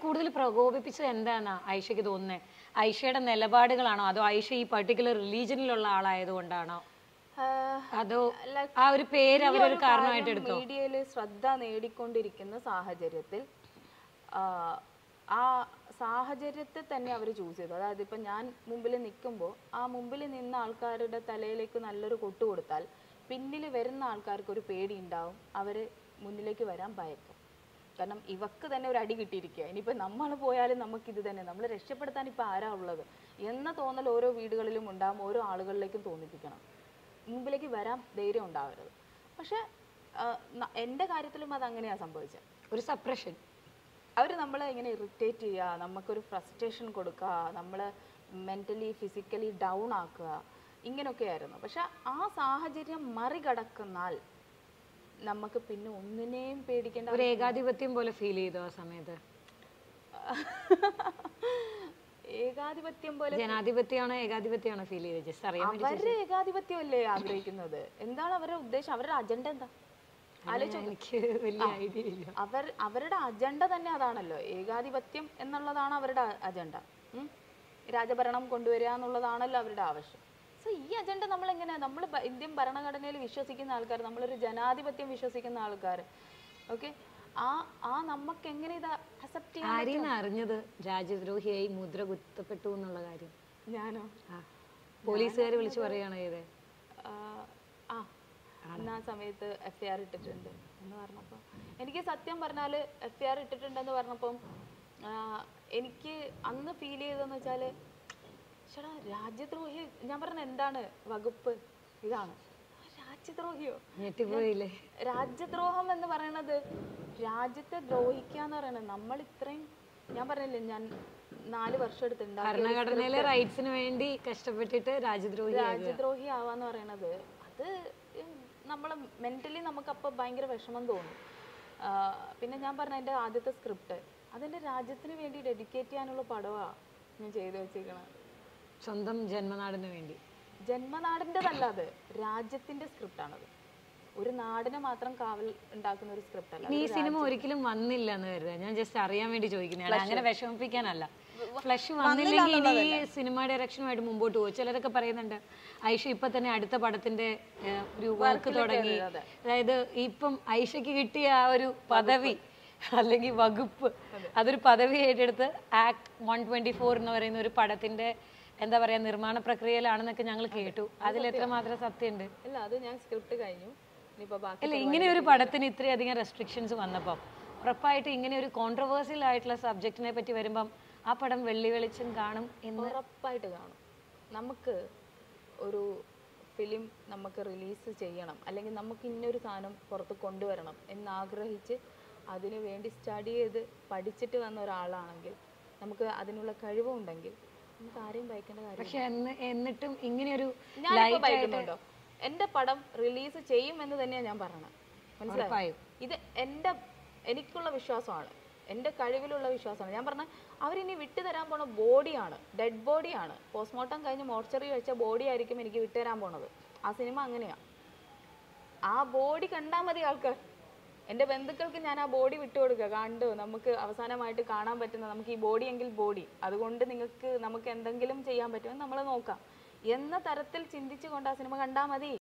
കൂടുതൽ പ്രകോപിപ്പിച്ചത് എന്താണെന്നാ ഐഷയ്ക്ക് തോന്നുന്നത്? ഐഷയുടെ നിലപാടുകളാണോ, അതോ ഐഷ ഈ പർട്ടിക്കുലർ റിലീജനിലുള്ള ആളായതുകൊണ്ടാണോ, അതോ ആ ഒരു പേര് അവരൊരു കാരണമായിട്ട് എടുത്തോ? മീഡിയയിൽ ശ്രദ്ധ നേടിക്കൊണ്ടിരിക്കുന്ന സാഹചര്യത്തിൽ ആ സാഹചര്യത്തെ തന്നെ അവർ ചൂസ് ചെയ്തു. അതായത് ഇപ്പം ഞാൻ മുമ്പിൽ നിൽക്കുമ്പോൾ ആ മുമ്പിൽ നിന്ന ആൾക്കാരുടെ തലയിലേക്ക് നല്ലൊരു കൊട്ടു കൊടുത്താൽ പിന്നിൽ വരുന്ന ആൾക്കാർക്ക് ഒരു പേടി ഉണ്ടാവും, അവർ മുന്നിലേക്ക് വരാൻ ഭയക്കും. കാരണം ഇവക്ക് തന്നെ ഒരു അടി കിട്ടിയിരിക്കുക, ഇനിയിപ്പോൾ നമ്മൾ പോയാലും നമുക്കിത് തന്നെ, നമ്മൾ രക്ഷപ്പെടുത്താൻ ഇപ്പോൾ ആരാ ഉള്ളത് എന്ന തോന്നൽ ഓരോ വീടുകളിലും ഉണ്ടാകും, ഓരോ ആളുകളിലേക്കും തോന്നിപ്പിക്കണം, മുമ്പിലേക്ക് വരാൻ ധൈര്യം ഉണ്ടാവരുത്. പക്ഷെ എൻ്റെ കാര്യത്തിലും അത് അങ്ങനെയാണ് സംഭവിച്ചത്. ഒരു സപ്രഷൻ, അവർ നമ്മളെ ഇങ്ങനെ ഇറിറ്റേറ്റ് ചെയ്യുക, നമുക്കൊരു ഫ്രസ്ട്രേഷൻ കൊടുക്കുക, നമ്മളെ മെൻ്റലി ഫിസിക്കലി ഡൗൺ ആക്കുക, ഇങ്ങനെയൊക്കെയായിരുന്നു. പക്ഷെ ആ സാഹചര്യം മറികടക്കുന്നാൽ നമുക്ക് പിന്നെ ഒന്നിനെയും പേടിക്കേണ്ട. ഒരു ഏകാധിപത്യം പോലെ ഫീൽ ചെയ്തു ആ സമയത്ത്? ഏകാധിപത്യം പോലെ. ജനാധിപത്യമാണോ ഏകാധിപത്യമാണോ ഫീൽ ചെയ്തത്? ജസ്റ്റ് അറിയാൻ വേണ്ടി. അവരുടെ ഏകാധിപത്യമല്ലേ ആഗ്രഹിക്കുന്നത്? എന്താണ് അവരുടെ ഉദ്ദേശം? അവരുടെ അജണ്ട എന്താ? എനിക്ക് വലിയ ഐഡിയ ഇല്ല. അവരുടെ അജണ്ട തന്നെ അതാണല്ലോ, ഏകാധിപത്യം എന്നുള്ളതാണ് അവരുടെ അജണ്ട. രാജഭരണം കൊണ്ടുവരിക എന്നുള്ളതാണല്ലോ അവരുടെ ആവശ്യം. സോ ഈ അജണ്ട നമ്മളെങ്ങനെ, നമ്മൾ ഇന്ത്യൻ ഭരണഘടനയിൽ വിശ്വസിക്കുന്ന ആൾക്കാർ, നമ്മളൊരു ജനാധിപത്യം വിശ്വസിക്കുന്ന ആൾക്കാർ, ഓക്കെ, നമുക്ക് എങ്ങനെ ഇത് അക്സെപ്റ്റ് ചെയ്യാൻ? ആരെയും അറിഞ്ഞത് രാജ്യദ്രോഹിയായി മുദ്ര കുത്തപ്പെട്ടു എന്നുള്ള കാര്യം? ഞാനോ? പോലീസുകാർ വിളിച്ചു പറയുകയാണോ ചെയ്തേ? അന്ന് ആ സമയത്ത് FIR ഇട്ടിട്ടുണ്ട് എന്ന് പറഞ്ഞപ്പോൾ, എനിക്ക് സത്യം പറഞ്ഞാൽ FIR ഇട്ടിട്ടുണ്ടെന്ന് പറഞ്ഞപ്പം എനിക്ക് അന്ന് ഫീൽ ചെയ്തതെന്ന് വെച്ചാൽ, ചേട്ടാ രാജ്യദ്രോഹി, ഞാൻ പറഞ്ഞ എന്താണ് വകുപ്പ്, ഇതാണ് രാജ്യദ്രോഹിയോ? ഞെട്ടിപ്പോയില്ലേ? രാജ്യദ്രോഹം എന്ന് പറയുന്നത്, രാജ്യത്തെ ദ്രോഹിക്കുക എന്ന് പറയുന്നത്, നമ്മൾ ഇത്രയും, ഞാൻ പറഞ്ഞില്ലേ ഞാൻ 4 വർഷം എടുത്തിട്ടുണ്ട് ഭരണഘടനയിലെ റൈറ്റ്സിന് വേണ്ടി കഷ്ടപ്പെട്ടിട്ട് രാജ്യദ്രോഹി ആവാന്ന് പറയുന്നത്, അത് നമ്മൾ മെന്റലി നമുക്കപ്പോൾ ഭയങ്കര വിഷമം തോന്നും. പിന്നെ ഞാൻ പറഞ്ഞ എൻ്റെ ആദ്യത്തെ സ്ക്രിപ്റ്റ് അതെൻ്റെ രാജ്യത്തിന് വേണ്ടി ഡെഡിക്കേറ്റ് ചെയ്യാനുള്ള പടമാണ് ഞാൻ ചെയ്തു വെച്ചിരിക്കുന്നത്. സ്വന്തം ജന്മനാടിന് വേണ്ടി. ജന്മനാടിൻ്റെതല്ല, അത് രാജ്യത്തിൻ്റെ സ്ക്രിപ്റ്റാണത്. ഒരു നാടിനെ മാത്രം കാവൽ ഉണ്ടാക്കുന്ന ഒരു സ്ക്രിപ്റ്റ് അല്ല. ഈ സിനിമ ഒരിക്കലും വന്നില്ല എന്ന് കരുതാ, ഞാൻ ജസ്റ്റ് അറിയാൻ വേണ്ടി ചോദിക്കുന്നതാണ്, അങ്ങനെ വിഷമിപ്പിക്കാനല്ല. ഫ്ലഷ് വന്നില്ലെങ്കിൽ ഇനി ഈ സിനിമ ഡയറക്ഷനുമായിട്ട് മുമ്പോട്ട് പോകും. ചിലരൊക്കെ പറയുന്നുണ്ട് ഐഷ ഇപ്പൊ തന്നെ അടുത്ത പടത്തിന്റെ ഒരു വർക്ക് തുടങ്ങി. അതായത് ഇപ്പം ഐഷയ്ക്ക് കിട്ടിയ ആ ഒരു പദവി അല്ലെങ്കിൽ വകുപ്പ്, അതൊരു പദവി ഏറ്റെടുത്ത് ആക്ട് 124 എന്ന് പറയുന്ന ഒരു പടത്തിന്റെ എന്താ പറയാ നിർമ്മാണ പ്രക്രിയയിലാണെന്നൊക്കെ ഞങ്ങൾ കേട്ടു. അതിൽ എത്രമാത്രം സത്യമുണ്ട്? ഇല്ല, അത് ഞാൻ സ്ക്രിപ്റ്റ് കഴിഞ്ഞു. അല്ല, ഇങ്ങനെ ഒരു പടത്തിന് ഇത്രയധികം റെസ്ട്രിക്ഷൻസ് വന്നപ്പം ഉറപ്പായിട്ട് ഇങ്ങനെ ഒരു കോൺട്രവേഴ്സ്യൽ ആയിട്ടുള്ള സബ്ജക്റ്റിനെ പറ്റി വരുമ്പം ആ പടം വെള്ളി വെളിച്ചം കാണും എന്ന് ഉറപ്പായിട്ട് കാണും. നമുക്ക് ഒരു ഫിലിം നമുക്ക് റിലീസ് ചെയ്യണം, അല്ലെങ്കിൽ നമുക്ക് ഇന്നൊരു സാധനം പുറത്ത് കൊണ്ടുവരണം എന്നാഗ്രഹിച്ച് അതിനു വേണ്ടി സ്റ്റഡി ചെയ്ത് പഠിച്ചിട്ട് വന്ന ഒരാളാണെങ്കിൽ, നമുക്ക് അതിനുള്ള കഴിവുണ്ടെങ്കിൽ നമുക്ക് ആരെയും ഭയക്കേണ്ട കാര്യം. പക്ഷെ എന്നിട്ടും ഇങ്ങനെയൊരു ഞാനിപ്പോൾ ഭയക്കുന്നുണ്ടോ? എൻ്റെ പടം റിലീസ് ചെയ്യും എന്ന് തന്നെയാണ് ഞാൻ പറയണത്, മനസ്സിലായോ? ഇത് എനിക്കുള്ള വിശ്വാസമാണ്, എൻ്റെ കഴിവിലുള്ള വിശ്വാസമാണ്. ഞാൻ പറഞ്ഞ അവരിനി വിട്ടുതരാൻ പോണ ബോഡിയാണ്, ഡെഡ് ബോഡിയാണ്. പോസ്റ്റ്മോർട്ടം കഴിഞ്ഞ് മോർച്ചറി വെച്ച ബോഡി ആയിരിക്കും എനിക്ക് വിട്ടുതരാൻ പോണത്. ആ സിനിമ അങ്ങനെയാണ്. ആ ബോഡി കണ്ടാൽ മതി ആൾക്കാർ. എൻ്റെ ബന്ധുക്കൾക്ക് ഞാൻ ആ ബോഡി വിട്ടുകൊടുക്കുക, കണ്ടു നമുക്ക് അവസാനമായിട്ട് കാണാൻ പറ്റുന്ന, നമുക്ക് ഈ ബോഡി എങ്കിൽ ബോഡി, അതുകൊണ്ട് നമുക്ക് എന്തെങ്കിലും ചെയ്യാൻ പറ്റുമെന്ന് നമ്മൾ നോക്കാം എന്ന തരത്തിൽ ചിന്തിച്ചുകൊണ്ട് ആ സിനിമ കണ്ടാൽ മതി.